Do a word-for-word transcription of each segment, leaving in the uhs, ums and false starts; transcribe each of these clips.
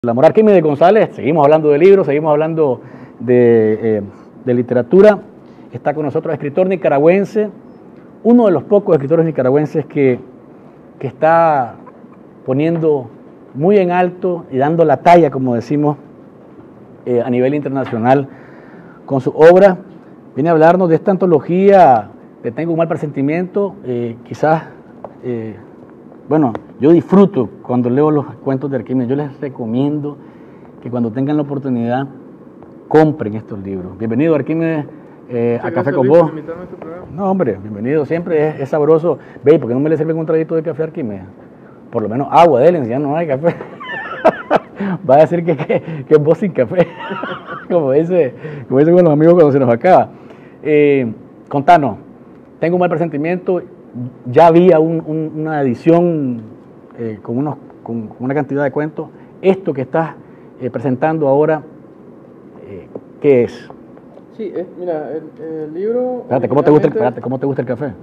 La Moral Arquímedes González, seguimos hablando de libros, seguimos hablando de, eh, de literatura. Está con nosotros escritor nicaragüense, uno de los pocos escritores nicaragüenses que, que está poniendo muy en alto y dando la talla, como decimos, eh, a nivel internacional con su obra. Viene a hablarnos de esta antología de Tengo un mal presentimiento, eh, quizás... Eh, Bueno, yo disfruto cuando leo los cuentos de Arquímedes. Yo les recomiendo que cuando tengan la oportunidad compren estos libros. Bienvenido, Arquímedes, eh, a Café con Vos. No, hombre, bienvenido. Siempre es, es sabroso. Ve, ¿por qué no me le sirven un traguito de café a Arquímedes? Por lo menos agua, denle, ya no hay café. Va a decir que, que, que es vos sin café. como, dice, como dicen los amigos cuando se nos acaba. Eh, contanos, tengo un mal presentimiento. Ya había un, un, una edición eh, con, unos, con una cantidad de cuentos. Esto que estás eh, presentando ahora, eh, ¿qué es? Sí, es, mira, el, el libro... Espérate, ¿cómo te gusta el, espérate, ¿cómo te gusta el café?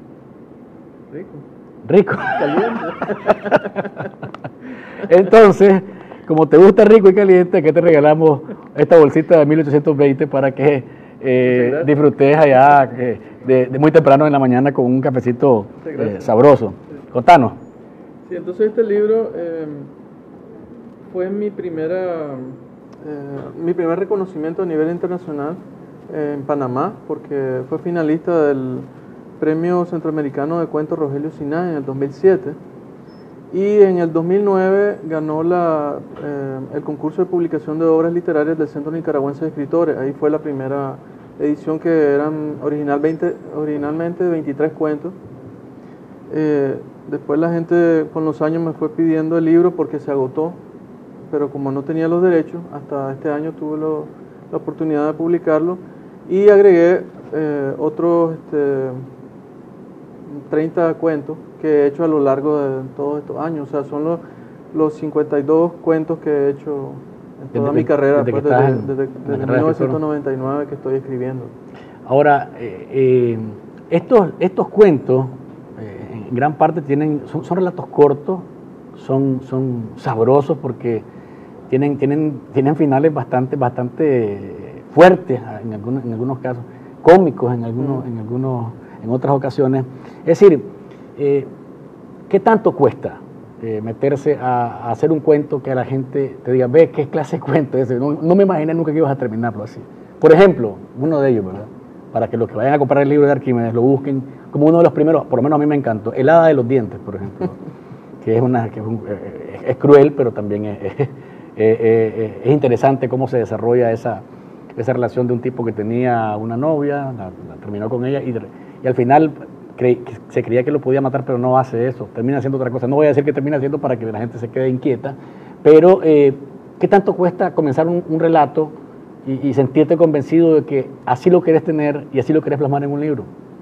Rico. Rico. Caliente. Entonces, como te gusta rico y caliente, ¿qué te regalamos esta bolsita de mil ochocientos veinte para que eh, disfrutes allá eh, de, de muy temprano en la mañana con un cafecito eh, sabroso? Contanos. Sí, entonces este libro eh, fue mi primera, eh, mi primer reconocimiento a nivel internacional eh, en Panamá, porque fue finalista del Premio Centroamericano de Cuentos Rogelio Sinay en el dos mil siete. Y en el dos mil nueve ganó la, eh, el concurso de publicación de obras literarias del Centro Nicaragüense de Escritores. Ahí fue la primera edición, que eran original veinte, originalmente veintitrés cuentos. Eh, después la gente con los años me fue pidiendo el libro porque se agotó, pero como no tenía los derechos, hasta este año tuve lo, la oportunidad de publicarlo y agregué eh, otros este, treinta cuentos que he hecho a lo largo de todos estos años. O sea, son los, los cincuenta y dos cuentos que he hecho en toda desde, mi carrera, desde, pues, desde, desde, en, desde, desde mil novecientos noventa y nueve que estoy escribiendo. Ahora, eh, eh, estos, estos cuentos eh, en gran parte tienen, son, son relatos cortos, son, son sabrosos porque tienen, tienen, tienen finales bastante, bastante fuertes en algunos, en algunos casos, cómicos en algunos, mm. en algunos, en otras ocasiones. Es decir, eh, ¿qué tanto cuesta eh, meterse a, a hacer un cuento que a la gente te diga, ve, qué clase de cuento es ese? No, no me imaginé nunca que ibas a terminarlo así. Por ejemplo, uno de ellos, ¿verdad? Para que los que vayan a comprar el libro de Arquímedes lo busquen como uno de los primeros, por lo menos a mí me encantó, El Hada de los Dientes, por ejemplo, que es una que es, un, eh, es cruel, pero también es, es, es, es, es interesante cómo se desarrolla esa, esa relación de un tipo que tenía una novia, la, la terminó con ella y, y al final cre, se creía que lo podía matar, pero no hace eso, termina haciendo otra cosa. No voy a decir que termina haciendo para que la gente se quede inquieta, pero eh, ¿qué tanto cuesta comenzar un, un relato y, y sentirte convencido de que así lo querés tener y así lo querés plasmar en un libro?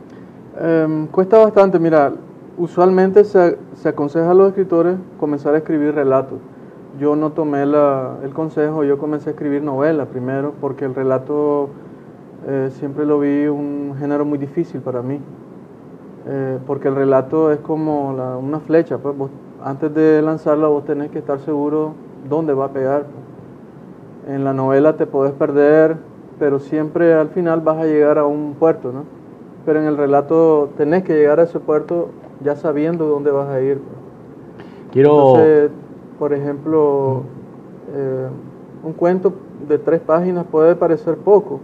Eh, cuesta bastante. Mira, usualmente se, se aconseja a los escritores comenzar a escribir relatos. Yo no tomé la, el consejo, yo comencé a escribir novela primero, porque el relato eh, siempre lo vi un género muy difícil para mí. Eh, porque el relato es como la, una flecha, pues vos, antes de lanzarla vos tenés que estar seguro dónde va a pegar. Pues. En la novela te podés perder, pero siempre al final vas a llegar a un puerto, ¿no? Pero en el relato tenés que llegar a ese puerto ya sabiendo dónde vas a ir. Pues. Quiero... Entonces, por ejemplo, eh, un cuento de tres páginas puede parecer poco,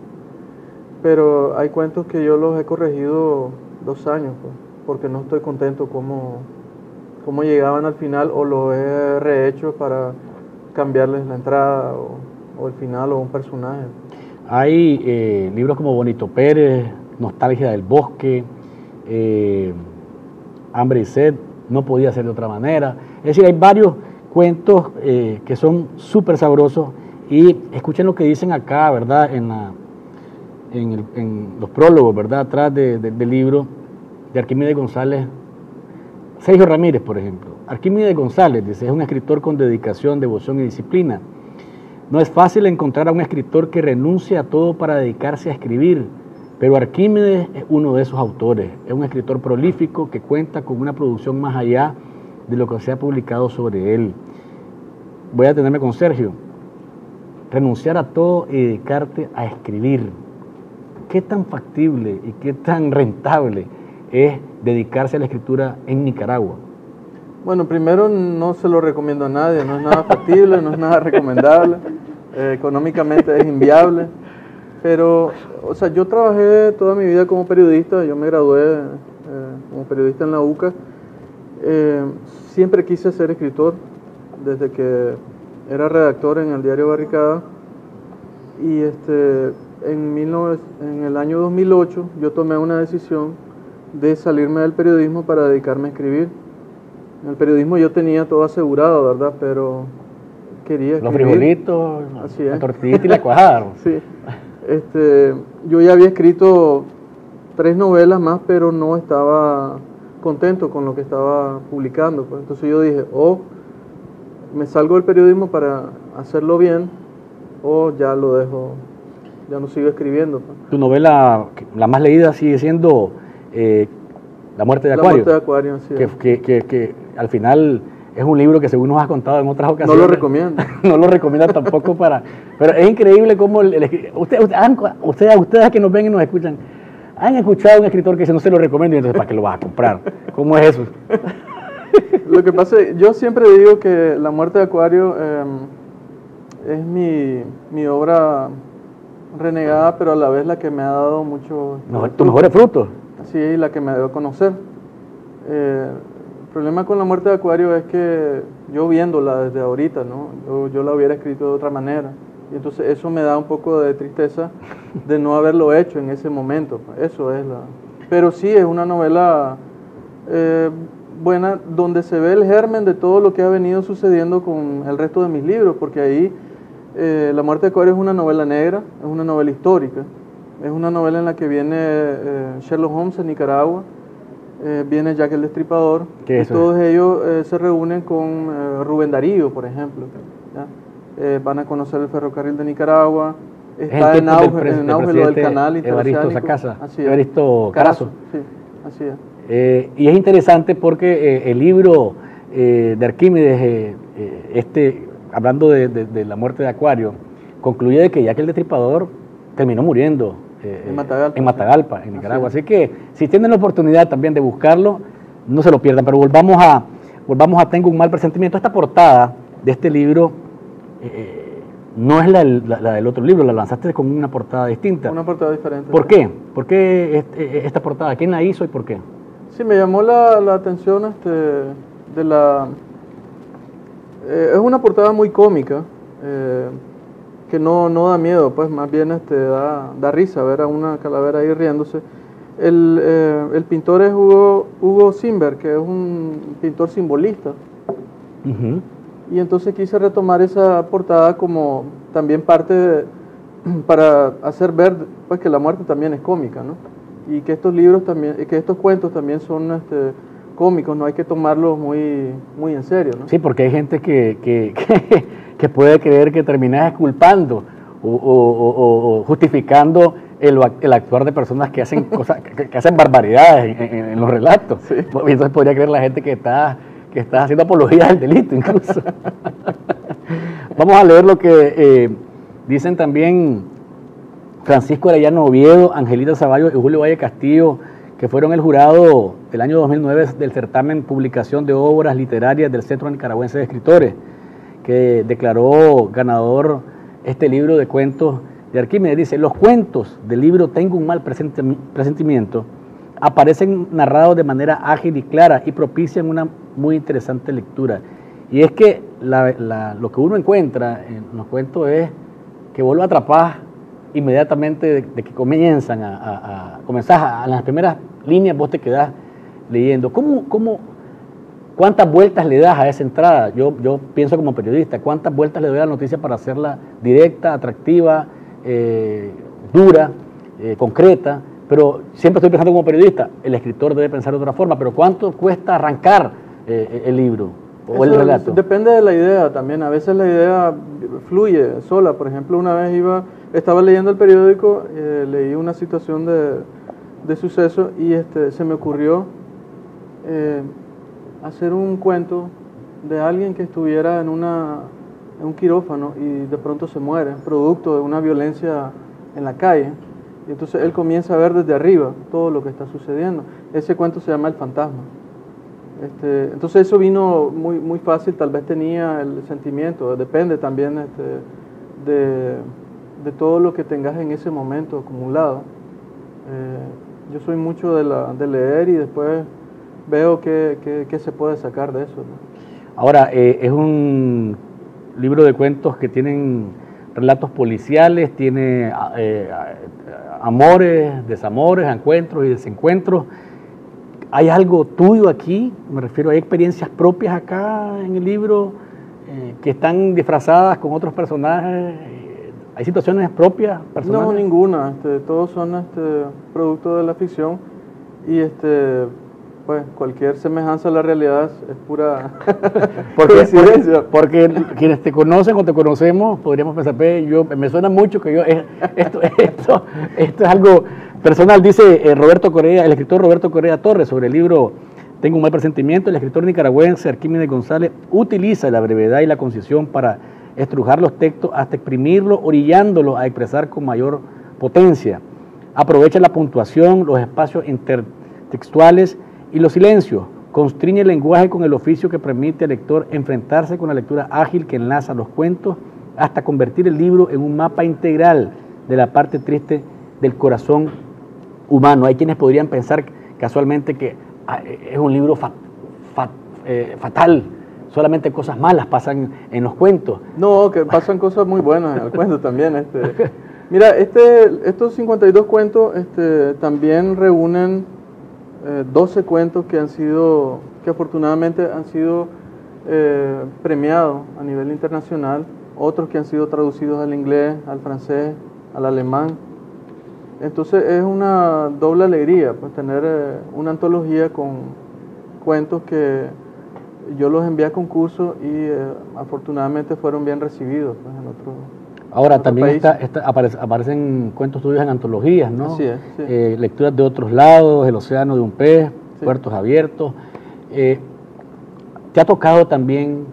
pero hay cuentos que yo los he corregido dos años, pues, porque no estoy contento cómo, cómo llegaban al final, o lo he rehecho para cambiarles la entrada o, o el final o un personaje. Hay eh, libros como Bonito Pérez, Nostalgia del Bosque, eh, Hambre y Sed, No podía ser de otra manera. Es decir, hay varios cuentos eh, que son súper sabrosos y escuchen lo que dicen acá, ¿verdad? En, la, en, el, en los prólogos, ¿verdad? Atrás de, de, del libro de Arquímedes González. Sergio Ramírez, por ejemplo. Arquímedes González, dice, es un escritor con dedicación, devoción y disciplina. No es fácil encontrar a un escritor que renuncie a todo para dedicarse a escribir, pero Arquímedes es uno de esos autores. Es un escritor prolífico que cuenta con una producción más allá de lo que se ha publicado sobre él. voy a tenerme con Sergio, renunciar a todo y dedicarte a escribir. ¿Qué tan factible y qué tan rentable es dedicarse a la escritura en Nicaragua? Bueno, primero no se lo recomiendo a nadie, no es nada factible, no es nada recomendable, eh, económicamente es inviable, pero, o sea, yo trabajé toda mi vida como periodista, yo me gradué eh, como periodista en la U C A, eh, siempre quise ser escritor, desde que era redactor en el diario Barricada, y este, en, mil novecientos, en el año dos mil ocho yo tomé una decisión de salirme del periodismo para dedicarme a escribir. En el periodismo yo tenía todo asegurado, ¿verdad? Pero quería escribir. Los frijolitos, así la es. tortillita y la cuajada. Sí. Este, yo ya había escrito tres novelas más, pero no estaba contento con lo que estaba publicando. Pues. Entonces yo dije, o me salgo del periodismo para hacerlo bien, o ya lo dejo, ya no sigo escribiendo. Pues. Tu novela, la más leída, sigue siendo eh, La muerte de Acuario. La muerte de Acuario, sí. Que, que, que, que al final es un libro que, según nos has contado en otras ocasiones, no lo recomiendo. No lo recomienda tampoco para... Pero es increíble cómo... El, el, usted, usted, ustedes, ustedes que nos ven y nos escuchan, ¿han escuchado a un escritor que dice no se lo recomiendo y entonces para qué lo vas a comprar? ¿Cómo es eso? Lo que pasa es, yo siempre digo que La muerte de Acuario eh, es mi, mi obra renegada, pero a la vez la que me ha dado mucho... No, tus mejores frutos. Sí, la que me dio a conocer. Eh, el problema con La muerte de Acuario es que yo viéndola desde ahorita, ¿no? Yo, yo la hubiera escrito de otra manera. Y entonces eso me da un poco de tristeza de no haberlo hecho en ese momento. Eso es la... Pero sí, es una novela eh, buena donde se ve el germen de todo lo que ha venido sucediendo con el resto de mis libros, porque ahí eh, La muerte de Acuario es una novela negra, es una novela histórica, es una novela en la que viene eh, Sherlock Holmes en Nicaragua, eh, viene Jack el Destripador, y todos es? ellos eh, se reúnen con eh, Rubén Darío, por ejemplo. ¿Ya? Eh, van a conocer el ferrocarril de Nicaragua, está en auge, en auge lo del canal Evaristo Sacasa, así es. Evaristo Carazo. Sí, así es. Eh, y es interesante porque eh, el libro eh, de Arquímedes, eh, eh, este, hablando de, de, de la muerte de Acuario, concluye de que Jack el Destripador terminó muriendo eh, en Matagalpa, en, Matagalpa, en Nicaragua. Así, Así que si tienen la oportunidad también de buscarlo, no se lo pierdan. Pero volvamos a, volvamos a Tengo un mal presentimiento. Esta portada de este libro eh, no es la, la, la del otro libro, la lanzaste con una portada distinta. Una portada diferente. ¿Por qué? ¿Por qué este, esta portada? ¿Quién la hizo y por qué? Sí, me llamó la, la atención este, de la... Eh, es una portada muy cómica, eh, que no, no da miedo, pues más bien este, da, da risa ver a una calavera ahí riéndose. El, eh, el pintor es Hugo, Hugo Simberg, que es un pintor simbolista. Uh-huh. Y entonces quise retomar esa portada como también parte de, para hacer ver pues, que la muerte también es cómica, ¿no? Y que estos libros también, que estos cuentos también son este, cómicos, no hay que tomarlos muy, muy en serio, ¿no? Sí, porque hay gente que, que, que, que puede creer que terminas culpando o, o, o, o justificando el, el actuar de personas que hacen cosas, que, que hacen barbaridades en, en, en los relatos. Sí. Y entonces podría creer la gente que está, que está haciendo apología del delito incluso. Vamos a leer lo que eh, dicen también Francisco Arellano Oviedo, Angelita Zavallo y Julio Valle Castillo, que fueron el jurado del año dos mil nueve del certamen Publicación de Obras Literarias del Centro Nicaragüense de Escritores, que declaró ganador este libro de cuentos de Arquímedes. Dice, los cuentos del libro Tengo un mal presentimiento aparecen narrados de manera ágil y clara y propician una muy interesante lectura. Y es que la, la, lo que uno encuentra en los cuentos es que vuelve a atrapar inmediatamente de, de que comienzan a, a, a comenzar a, a las primeras líneas, vos te quedás leyendo. ¿Cómo, cómo, ¿Cuántas vueltas le das a esa entrada? Yo, yo pienso como periodista, ¿cuántas vueltas le doy a la noticia para hacerla directa, atractiva, eh, dura, eh, concreta? Pero siempre estoy pensando como periodista, el escritor debe pensar de otra forma, pero ¿cuánto cuesta arrancar eh, el libro o Eso el relato? Depende de la idea también, a veces la idea fluye sola. Por ejemplo, una vez iba, estaba leyendo el periódico, eh, leí una situación de, de suceso y este, se me ocurrió eh, hacer un cuento de alguien que estuviera en una en un quirófano y de pronto se muere, producto de una violencia en la calle. Y entonces él comienza a ver desde arriba todo lo que está sucediendo. Ese cuento se llama El Fantasma. Este, entonces eso vino muy, muy fácil, tal vez tenía el sentimiento, depende también este, de, de todo lo que tengas en ese momento acumulado. Eh, yo soy mucho de, la, de leer y después veo qué, qué, qué se puede sacar de eso, ¿no? Ahora, eh, es un libro de cuentos que tienen relatos policiales, tiene eh, amores, desamores, encuentros y desencuentros. ¿Hay algo tuyo aquí? Me refiero, ¿hay experiencias propias acá en el libro eh, que están disfrazadas con otros personajes? ¿Hay situaciones propias, personales? No, ninguna. Este, todos son este, producto de la ficción y este, pues cualquier semejanza a la realidad es pura porque, coincidencia. Porque, porque quienes te conocen o te conocemos, podríamos pensar, yo, me suena mucho que yo, esto, esto, esto es algo personal. Dice eh, Roberto Correa, el escritor Roberto Correa Torres, sobre el libro Tengo un mal presentimiento. El escritor nicaragüense Arquímedes González utiliza la brevedad y la concisión para estrujar los textos hasta exprimirlo, orillándolo a expresar con mayor potencia. Aprovecha la puntuación, los espacios intertextuales y los silencios. Constriñe el lenguaje con el oficio que permite al lector enfrentarse con la lectura ágil que enlaza los cuentos hasta convertir el libro en un mapa integral de la parte triste del corazón humano. Hay quienes podrían pensar casualmente que es un libro fat, fat, eh, fatal, solamente cosas malas pasan en los cuentos. No, que pasan cosas muy buenas en el cuento también. Este. Mira, este, estos cincuenta y dos cuentos este, también reúnen eh, doce cuentos que han sido, que afortunadamente han sido eh, premiados a nivel internacional, otros que han sido traducidos al inglés, al francés, al alemán. Entonces es una doble alegría pues tener eh, una antología con cuentos que yo los envié a concurso y eh, afortunadamente fueron bien recibidos pues, en otro Ahora en también está, está, aparece, aparecen cuentos tuyos en antologías, ¿no? Así es, sí. Eh, lecturas de otros lados, El océano de un pez, sí. Puertos abiertos. Eh, ¿Te ha tocado también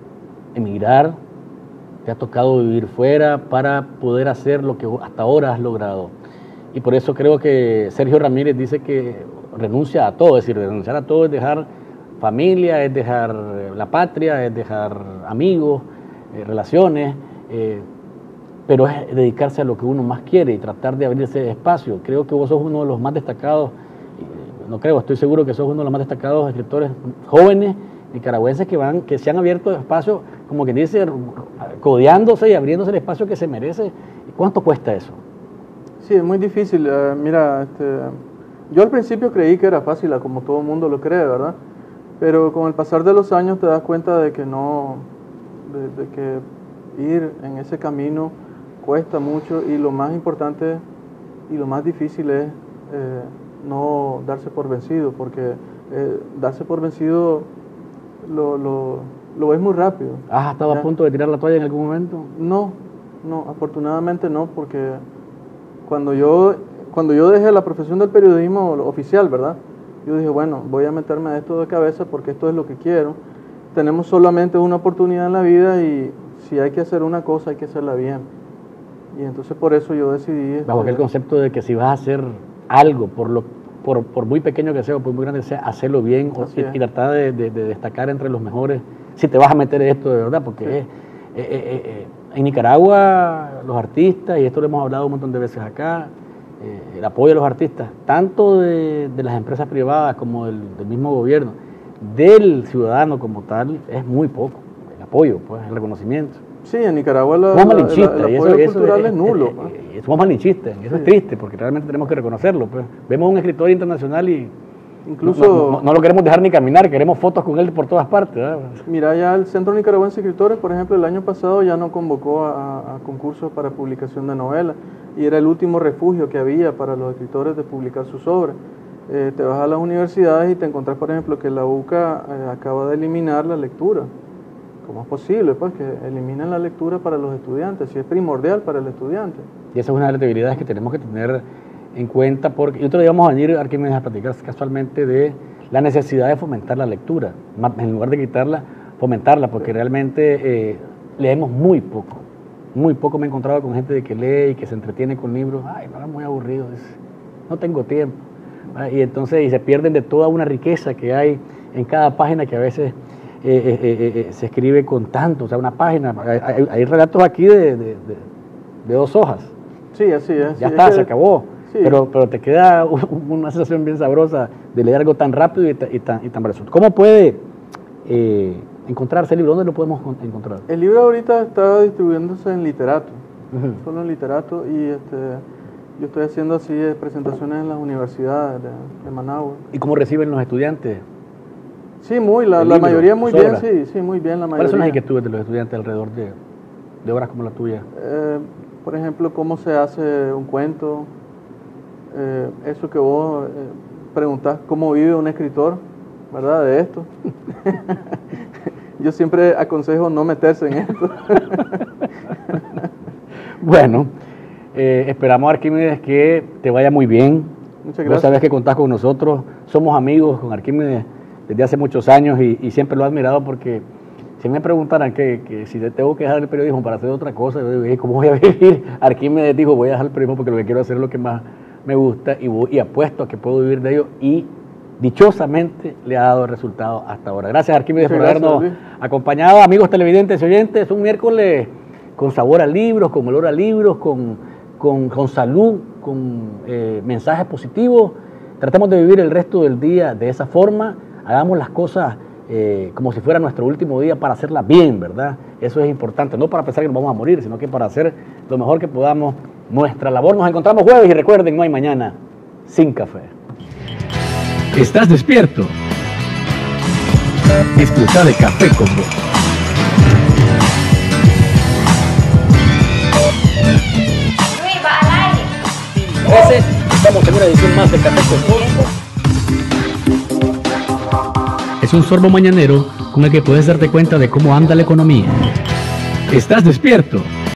emigrar? ¿Te ha tocado vivir fuera para poder hacer lo que hasta ahora has logrado? Y por eso creo que Sergio Ramírez dice que renuncia a todo, es decir, renunciar a todo es dejar familia, es dejar la patria, es dejar amigos, eh, relaciones, eh, pero es dedicarse a lo que uno más quiere y tratar de abrirse espacio. Creo que vos sos uno de los más destacados, no creo, estoy seguro que sos uno de los más destacados escritores jóvenes nicaragüenses que van, que se han abierto espacio, como que dice, codeándose y abriéndose el espacio que se merece. ¿Cuánto cuesta eso? Sí, es muy difícil. Uh, mira, este, yo al principio creí que era fácil, como todo el mundo lo cree, ¿verdad? Pero con el pasar de los años te das cuenta de que no, de, de que ir en ese camino cuesta mucho y lo más importante y lo más difícil es eh, no darse por vencido, porque eh, darse por vencido lo, lo, lo ves muy rápido. ¿Has estado ¿ya? a punto de tirar la toalla en algún momento? No, no, afortunadamente no, porque cuando yo, cuando yo dejé la profesión del periodismo oficial, ¿verdad? Yo dije, bueno, voy a meterme a esto de cabeza porque esto es lo que quiero. Tenemos solamente una oportunidad en la vida y si hay que hacer una cosa, hay que hacerla bien. Y entonces por eso yo decidí... Bajo aquel concepto de que si vas a hacer algo, por, lo, por, por muy pequeño que sea o por muy grande que sea, hacerlo bien o, y, y tratar de, de, de destacar entre los mejores, si te vas a meter en esto de verdad, porque sí. es, eh, eh, eh, en Nicaragua los artistas, y esto lo hemos hablado un montón de veces acá, eh, el apoyo a los artistas, tanto de, de las empresas privadas como del, del mismo gobierno, del ciudadano como tal, es muy poco, el apoyo, pues, el reconocimiento. Sí, en Nicaragua la, somos la, malinchistas, la, el y apoyo eso, cultural eso es, es nulo. Es, es, es, somos malinchistas, y eso sí. es triste, porque realmente tenemos que reconocerlo. Pues. Vemos a un escritor internacional y incluso no, no, no lo queremos dejar ni caminar, queremos fotos con él por todas partes. ¿verdad? Mira, ya el Centro Nicaragüense de Escritores, por ejemplo, el año pasado ya no convocó a, a concursos para publicación de novelas, y era el último refugio que había para los escritores de publicar sus obras. Eh, te vas a las universidades y te encontrás, por ejemplo, que la U C A eh, acaba de eliminar la lectura. ¿Cómo es posible? Pues que eliminen la lectura para los estudiantes, si es primordial para el estudiante. Y esa es una de las debilidades que tenemos que tener en cuenta, porque y otro día vamos a venir, Arquímedes, a platicar casualmente de la necesidad de fomentar la lectura, en lugar de quitarla, fomentarla, porque realmente eh, leemos muy poco. Muy poco me he encontrado con gente de que lee y que se entretiene con libros. Ay, no, es muy aburrido, es, no tengo tiempo. Y entonces y se pierden de toda una riqueza que hay en cada página que a veces eh, eh, eh, eh, se escribe con tanto. O sea, una página, hay, hay, hay relatos aquí de, de, de, de dos hojas. Sí, así es. Ya sí, está, es que, se acabó. Sí. Pero, pero te queda una sensación bien sabrosa de leer algo tan rápido y, y tan, y tan valioso. ¿Cómo puede eh, encontrarse el libro? ¿Dónde lo podemos encontrar? El libro ahorita está distribuyéndose en Literato, Uh-huh. solo en Literato, y este, yo estoy haciendo así eh, presentaciones en las universidades de, de Managua. ¿Y cómo reciben los estudiantes? Sí, muy, la, El la libro, mayoría muy sus bien, obras. sí, sí, muy bien la mayoría. ¿Cuáles son las inquietudes de los estudiantes alrededor de, de obras como la tuya? Eh, por ejemplo, cómo se hace un cuento, eh, eso que vos eh, preguntás, cómo vive un escritor, ¿verdad? De esto. Yo siempre aconsejo no meterse en esto. Bueno, eh, esperamos, Arquímedes, que te vaya muy bien. Muchas Vos gracias. sabés que contás con nosotros. Somos amigos con Arquímedes desde hace muchos años y, y siempre lo he admirado porque si me preguntaran que, que si tengo que dejar el periodismo para hacer otra cosa, yo digo, ¿cómo voy a vivir? Arquímedes dijo, voy a dejar el periodismo porque lo que quiero hacer es lo que más me gusta y, voy, y apuesto a que puedo vivir de ello y dichosamente le ha dado resultado hasta ahora. Gracias, Arquímedes, Muchas por gracias, habernos Luis. acompañado. Amigos televidentes y oyentes, un miércoles con sabor a libros, con olor a libros, con, con, con salud, con eh, mensajes positivos. Tratemos de vivir el resto del día de esa forma. Hagamos las cosas eh, como si fuera nuestro último día para hacerlas bien, ¿verdad? Eso es importante, no para pensar que nos vamos a morir, sino que para hacer lo mejor que podamos nuestra labor. Nos encontramos jueves y recuerden, no hay mañana sin café. ¿Estás despierto? Disfruta de Café con Vos. Luis, va al aire. trece, estamos en una edición más de Café con Vos. Es un sorbo mañanero con el que puedes darte cuenta de cómo anda la economía. ¿Estás despierto?